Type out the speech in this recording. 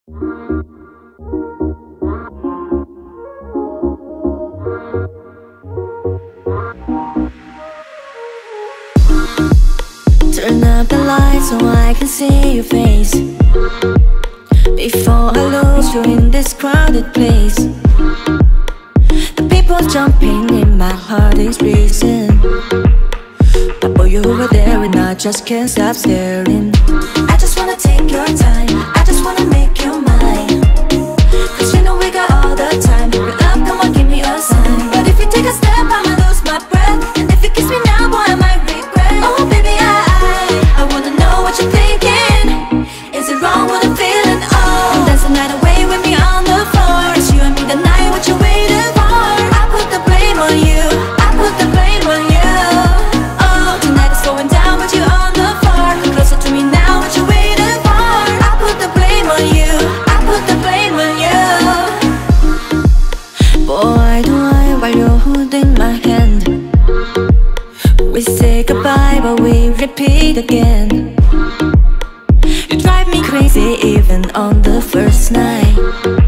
Turn up the lights so I can see your face before I lose you in this crowded place. The people jumping in my heart is racing, but boy, you were there and I just can't stop staring. I just wanna take your time, I just wanna make you mine, 'cause you know we got all the time. Your love, come on, give me a sign. But if you take a step, I'ma lose my breath, and if you kiss me now, boy, I might regret. Oh baby, I wanna know what you're thinking. Is it wrong what I'm feeling? Oh, dance the night away with me on the floor. It's you and me the night, what you waiting for? I put the blame on you, I put the blame on you. Oh, tonight is going down with you on the floor. Come closer to me now, what you waiting for? I put the blame on you, I put the blame on you. Boy, do I while you're holding my hand. We say goodbye but we repeat again. You drive me crazy even on the first night.